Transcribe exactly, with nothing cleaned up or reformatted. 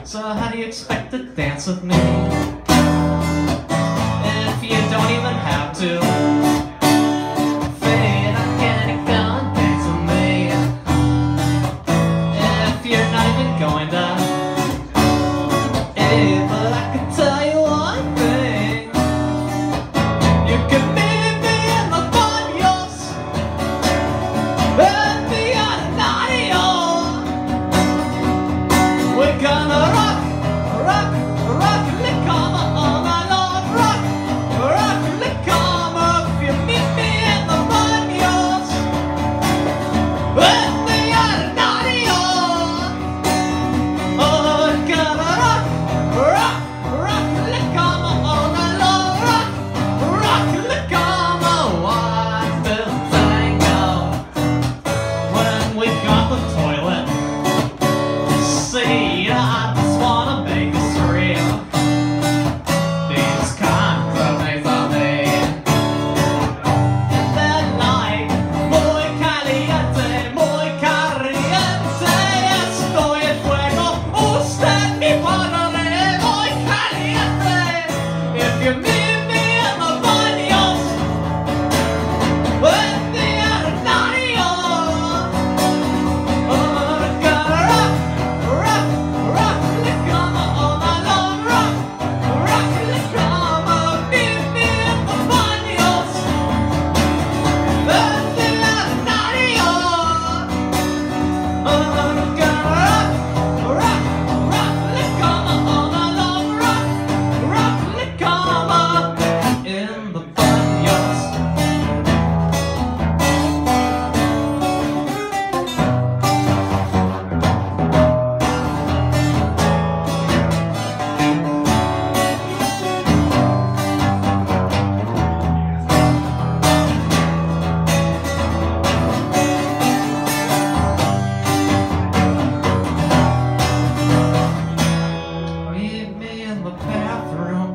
So how do you expect to dance with me if you don't even have to? Fade, I can't go and dance with me if you're not even going to. Hey, but I can tell you one thing: you can meet me in the baños and the Arenado. We're gonna rock, rock, rock the cama all night long. Rock, rock the cama if you meet me in the baños and the Arenado. Oh, we're gonna rock, rock, rock the cama all night long. Rock, rock the cama, watch the tango. When we got the toilet seat, I just wanna make us real. These contrabes are made. And that night, muy caliente, muy caliente, estoy en fuego. Usted mi padre, muy caliente. If you meet me in the baños with the Arenado, oh, we're gonna rock, rock, rock the cama all night long. Rock, rock the cama, meet me in the baños with the Arenado. Oh, we're gonna rock, rock, rock the cama all night long. Rock, rock the cama in the baños. Meet me in the bathroom.